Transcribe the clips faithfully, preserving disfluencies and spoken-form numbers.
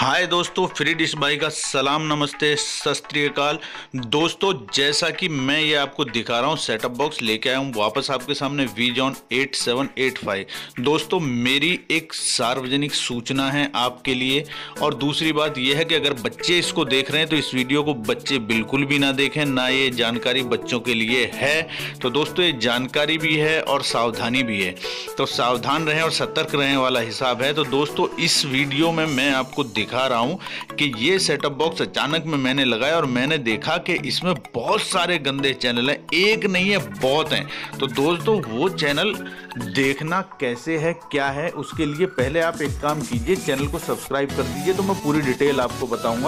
हाय दोस्तों, free dish भाई का सलाम, नमस्ते, सत श्री अकाल। दोस्तों, जैसा कि मैं ये आपको दिखा रहा हूँ सेटअप बॉक्स लेके आया हूँ वापस आपके सामने वीजॉन एट सेवन एट फाइव। दोस्तों, मेरी एक सार्वजनिक सूचना है आपके लिए। और दूसरी बात यह है कि अगर बच्चे इसको देख रहे हैं तो इस वीडियो को बच्चे बिल्कुल भी ना देखें, ना ये जानकारी बच्चों के लिए है। तो दोस्तों, ये जानकारी भी है और सावधानी भी है, तो सावधान रहें और सतर्क रहें वाला हिसाब है। तो दोस्तों, इस वीडियो में मैं आपको दिखा रहा हूं कि ये सेटअप बॉक्स अचानक में मैंने लगाया और मैंने देखा कि इसमें बहुत सारे गंदे चैनल हैं, एक नहीं है बहुत हैं। तो दोस्तों, वो चैनल देखना कैसे है क्या है, उसके लिए पहले आप एक काम कीजिए, चैनल को सब्सक्राइब कर दीजिए। तो मैं पूरी डिटेल आपको बताऊंगा।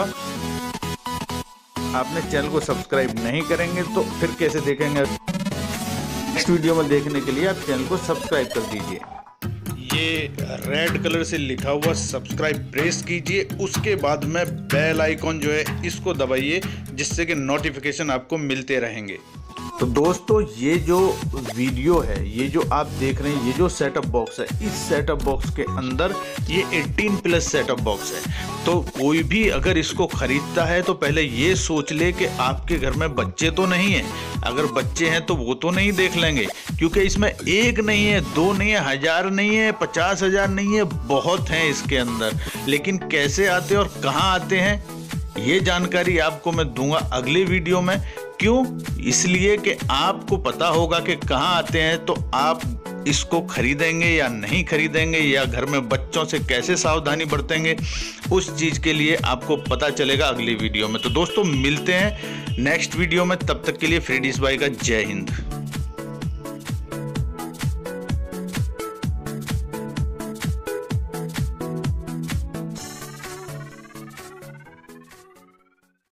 आपने चैनल को सब्सक्राइब नहीं करेंगे तो फिर कैसे देखेंगे। नेक्स्ट वीडियो में देखने के लिए आप चैनल को सब्सक्राइब कर दीजिए। ये रेड कलर से लिखा हुआ सब्सक्राइब प्रेस कीजिए, उसके बाद में बेल आइकॉन जो है इसको दबाइए, जिससे कि नोटिफिकेशन आपको मिलते रहेंगे। तो दोस्तों, ये जो वीडियो है, ये जो आप देख रहे हैं, ये जो सेटअप बॉक्स है, इस सेटअप बॉक्स के अंदर ये अठारह प्लस सेटअप बॉक्स है। तो कोई भी अगर इसको खरीदता है तो पहले ये सोच ले कि आपके घर में बच्चे तो नहीं है। अगर बच्चे हैं तो वो तो नहीं देख लेंगे, क्योंकि इसमें एक नहीं है, दो नहीं है, हजार नहीं है, पचास हजार नहीं है, बहुत हैं इसके अंदर। लेकिन कैसे आते हैं और कहाँ आते हैं, ये जानकारी आपको मैं दूंगा अगले वीडियो में। क्यों? इसलिए कि आपको पता होगा कि कहाँ आते हैं, तो आप इसको खरीदेंगे या नहीं खरीदेंगे, या घर में बच्चों से कैसे सावधानी बरतेंगे, उस चीज़ के लिए आपको पता चलेगा अगली वीडियो में। तो दोस्तों, मिलते हैं नेक्स्ट वीडियो में, तब तक के लिए फ्री डिश भाई का जय हिंद।